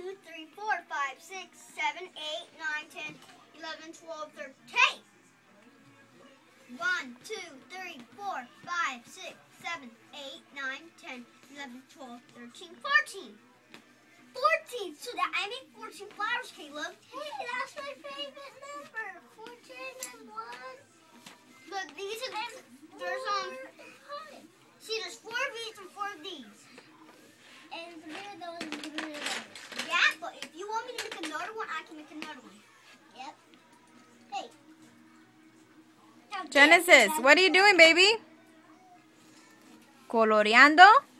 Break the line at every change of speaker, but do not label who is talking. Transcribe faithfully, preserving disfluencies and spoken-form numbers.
two, three, four, five, six, seven, eight, nine, ten, eleven, twelve, thirteen. one, two, three, four, five, six, seven, eight, nine, ten, eleven, twelve, thirteen, fourteen. fourteen. So that I made fourteen flowers, Caleb.
Hey, that's my favorite number. fourteen and one.
Look, these are
And
there's um.
five.
See, there's four of these and four of these.
And three of those and three of those.
Yeah, but if you want me to make another one, I can make another one.
Yep. Hey.
Genesis, what are you doing, baby? Coloreando.